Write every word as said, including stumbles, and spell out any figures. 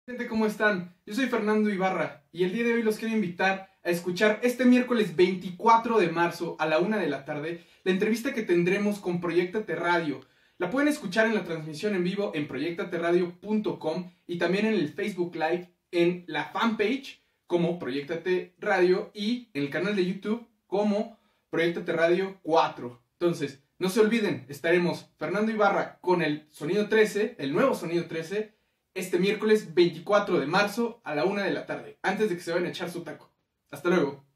Gente, ¿cómo están? Yo soy Fernando Ibarra y el día de hoy los quiero invitar a escuchar este miércoles veinticuatro de marzo a la una de la tarde la entrevista que tendremos con Proyectate Radio. La pueden escuchar en la transmisión en vivo en proyectate radio punto com y también en el Facebook Live en la fanpage como Proyectate Radio y en el canal de YouTube como Proyectate Radio cuatro. Entonces, no se olviden, estaremos Fernando Ibarra con el Sonido trece, el nuevo Sonido trece, este miércoles veinticuatro de marzo a la una de la tarde, antes de que se vayan a echar su taco. Hasta luego.